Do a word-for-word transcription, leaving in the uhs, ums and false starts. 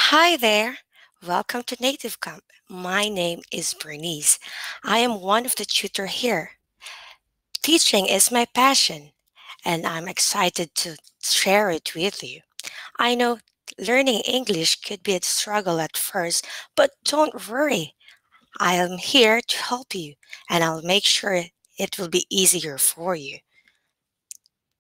Hi there. Welcome to Native Camp. My name is Bernice. I am one of the tutor here. Teaching is my passion, and I'm excited to share it with you. I know learning English could be a struggle at first, but don't worry. I am here to help you, and I'll make sure it will be easier for you.